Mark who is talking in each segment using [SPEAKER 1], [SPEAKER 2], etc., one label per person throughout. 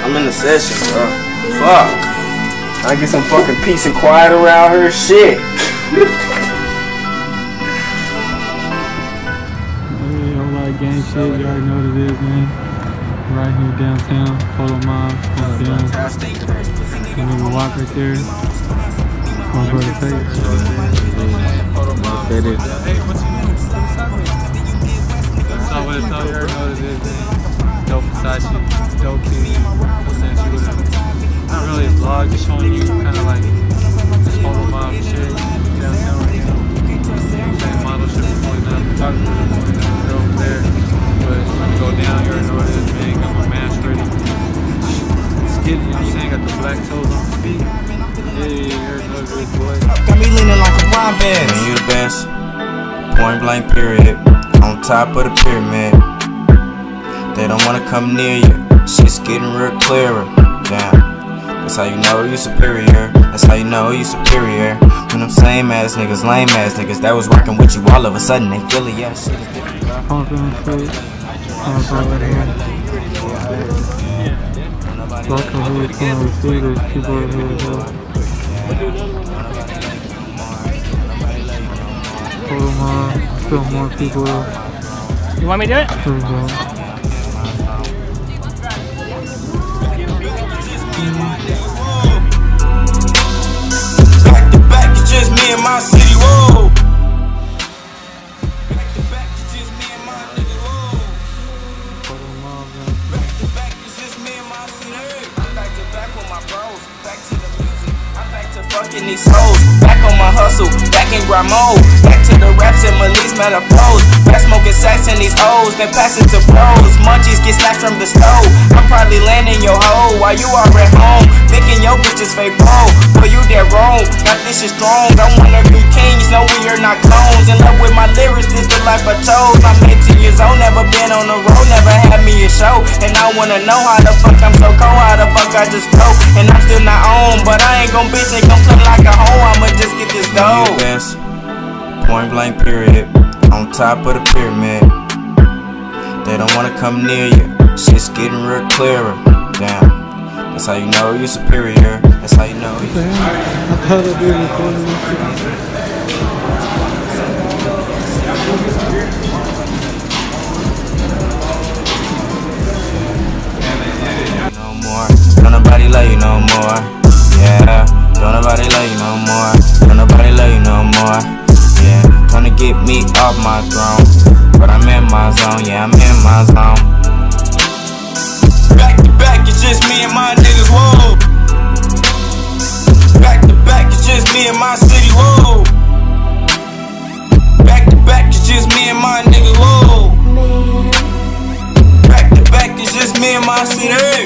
[SPEAKER 1] I'm in the session, bro. Fuck. I get some fucking peace and quiet around her. Shit.
[SPEAKER 2] Hey, whole lot of gang shit. You already know what it is, man. Right here downtown, Photo Mobb, down. The nigga walk right there. My brother Page. Photo Mobb.
[SPEAKER 1] That is.
[SPEAKER 2] So what it's all, you already know what it is, man. Dope Versace, dope kid. I'm saying she was not really a vlog, just showing you kind of like this Photo Mobb shit downtown right now. I'm saying model shit was going on, photography was going on, go over there. But it's gonna go down, you already know what it is, man. Got my mask ready. Let's get it, you know what I'm saying? Got the black toes on the feet. Yeah, you already know what it is, boy.
[SPEAKER 3] Got me leaning like a blind band. And you the best. Point blank period. On top of the pyramid. They don't wanna come near you. Shit's getting real clearer. Damn. That's how you know you superior. That's how you know you superior. When them same ass niggas, lame ass niggas that was rocking with you, all of a sudden they feel it. Yeah, shit is different.
[SPEAKER 2] Still more people.
[SPEAKER 4] You want me to do it?
[SPEAKER 3] Back to back, it's just me and my city, whoa. Back to back, it's just me and my nigga, whoa. Back to back, it's just me and my city. I'm back to back with my bros, back to the music. I'm back to fucking these hoes, back on my hustle, back in grind mode. Back to the raps and Malise metaphors. Back smoking sacks in these hoes, then pass it to pros. Munchies get snatched from the stove. I'm probably landing your hoe while you are at home, thinking your bitch is fake pro. But you dead wrong, got this shit strong. I'm one of the kings, no we are not clones. In love with my lyrics, this the life I chose. I'm 18 years old, never been on the road, never had me a show. And I wanna know how the fuck I'm so cold, how the fuck I just flow. And I'm still not on, but I ain't gon' bitch, ain't gon' play like a hoe. I'ma just get this dough. Point blank period. On top of the pyramid. They don't wanna come near you. Shit's getting real clearer. Damn. That's how you know you're superior. That's how you know you're no more. Don't nobody love you no more. Yeah. Don't nobody love you no more. Don't nobody love you no more. Yeah. Trying to get me off my throne. But I'm in my zone. Yeah, I'm in my zone. Back to back, it's just me and my niggas, whoa. Back to back, it's just me and my city, whoa. Back to back, it's just me and my niggas, whoa. Back to back, it's just me and my city.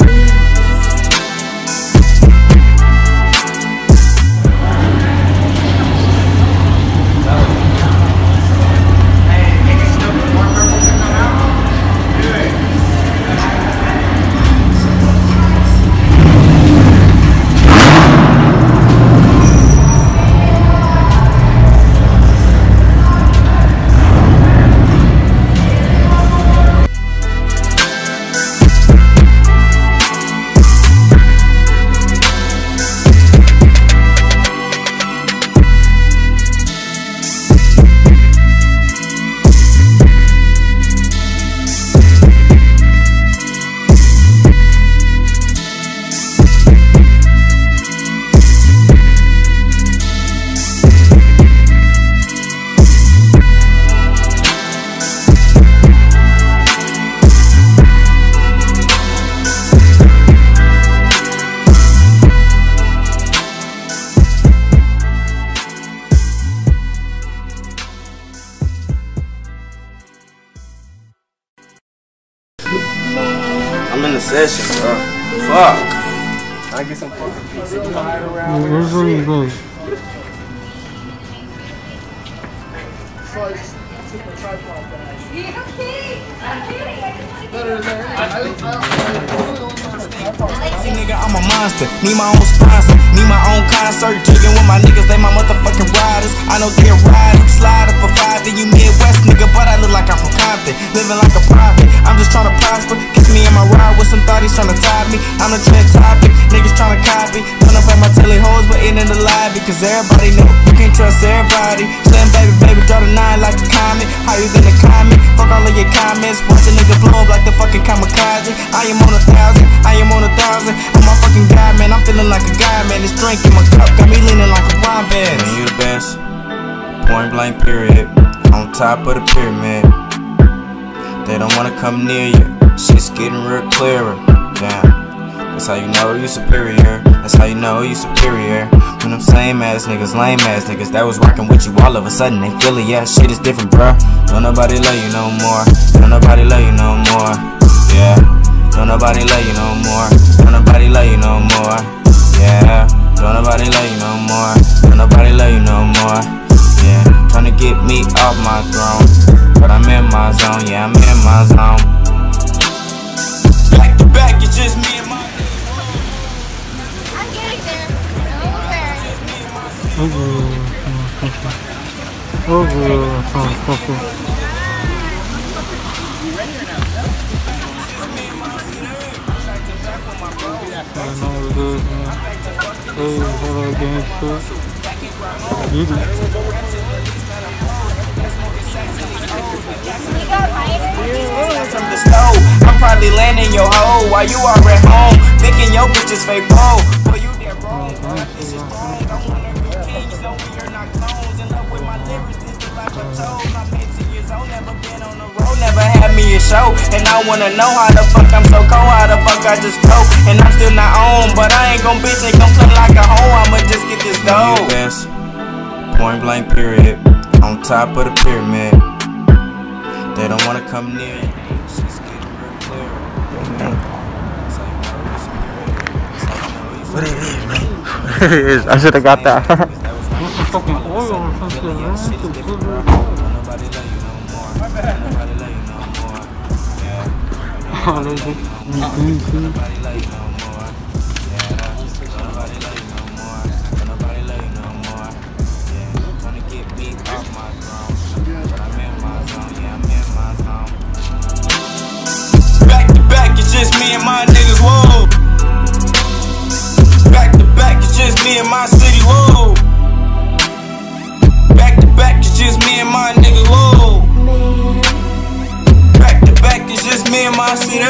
[SPEAKER 1] I'm in the session, bro. Fuck. I get some fucking peace and quiet around her.
[SPEAKER 2] Where's where you go?
[SPEAKER 3] Nigga, I'm a monster. Need my own sponsor. Need my own concert. Jigging with my niggas, they my motherfucking riders. I know they're riding. Slide up for 5, then you Midwest nigga, but I look like I'm from Compton. Living like a prophet. I'm just trying to prosper. Kiss me in my ride with some thotties trying to tie me. I'm the trend topic. Niggas tryna copy. Turn up at my telly hoes, but ain't in the lobby. Cause everybody know you can't trust everybody. Slim baby, draw the 9 like a comet. How you gonna comment? Fuck all of your comments. Watch a nigga blow up like the fucking kamikaze. I am on 1,000, I am on 1,000. I'm my fucking guy, man. I'm feeling like a guy, man. This drink in my cup got me leaning like a wine band.
[SPEAKER 1] Man, you the best. Point blank period. On top of the pyramid. They don't wanna come near you. Shit's getting real clearer. Damn. That's how you know you superior. That's how you know you superior. When them same ass niggas, lame ass niggas that was rocking with you, all of a sudden they feel it. Yeah, shit is different, bruh. Don't nobody love you no more. Don't nobody love you no more. Yeah. Don't nobody love you no more. Don't nobody love you no more. Yeah. Don't nobody love you no more. Don't nobody love you no more. Yeah. Tryna get me off my throne, but I'm in my zone. Yeah, I'm in my zone.
[SPEAKER 3] Back to back, it's just me and my.
[SPEAKER 5] I'm getting there.
[SPEAKER 3] From the stove, I'm probably landing your hoe while you are at home, thinking your bitch is fake bro. But you dead wrong, this is strong. I wanna be kings, so we are not clones. In love with my lyrics, this the life I chose. I'm 18 years old, never been on the road, never had me a show. And I wanna know how the fuck I'm so cold, how the fuck I just flow. And I'm still not on, but I ain't gon' bitch, ain't gon' play like a hoe. I'ma just get this dough.
[SPEAKER 1] You the best. Point blank period. On top of the pyramid. They don't wanna come near you. Shit's getting real clearer. What it is, man?
[SPEAKER 6] It is. I should have got that.
[SPEAKER 2] Fucking oil or something, man.
[SPEAKER 1] Nobody love you no more. Nobody love you no more. Yeah. Nobody love you no more. Yeah. Nobody love you no more. Nobody love you no more. Yeah. Trying to get me off my throne, but I'm in my zone. Yeah, I'm in my zone.
[SPEAKER 3] Back to back, it's just me and my niggas, whoa. Back to back, it's just me and my city, whoa. Back to back, it's just me and my niggas, whoa. Back to back, it's just me and my city.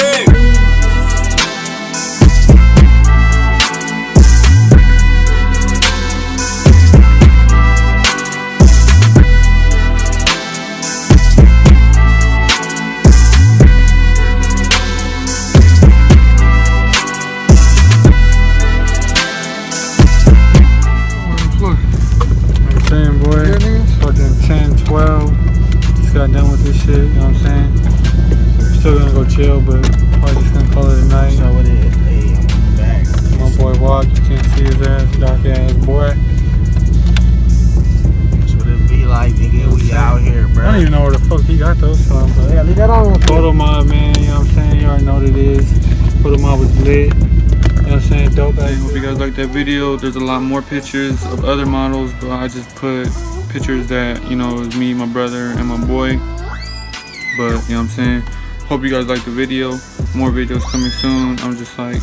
[SPEAKER 2] Got done with this shit, you know what I'm saying? Still gonna go chill, but probably just gonna call it a night.
[SPEAKER 1] So what it is? Hey, I'm back.
[SPEAKER 2] My boy Walk, you can't see his ass, dark ass boy.
[SPEAKER 1] That's what it be like, nigga. We out here, bro.
[SPEAKER 2] I don't even know where the fuck he got those from, but
[SPEAKER 6] Yeah, leave that on.
[SPEAKER 2] Photo Mobb, man, you know what I'm saying? You already know what it is. Photo Mobb was lit. You know what I'm saying? Dope. I hope you guys liked that video. There's a lot more pictures of other models, but I just put pictures that, you know, is me, my brother, and my boy. But, you know what I'm saying? Hope you guys liked the video. More videos coming soon. I'm just like,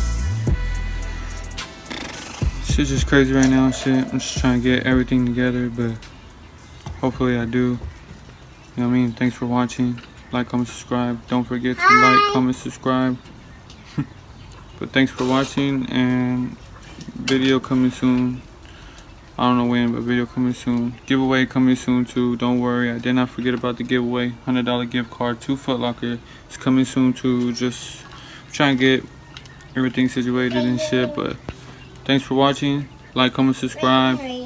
[SPEAKER 2] shit's just crazy right now, shit. I'm just trying to get everything together, but hopefully I do. You know what I mean? Thanks for watching. Like, comment, subscribe. Don't forget to like, comment, subscribe. But thanks for watching, and video coming soon. I don't know when, but video coming soon. Giveaway coming soon too. Don't worry, I did not forget about the giveaway. $100 gift card to Foot Locker. It's coming soon too. Just trying to get everything situated and shit. But thanks for watching. Like, comment, subscribe.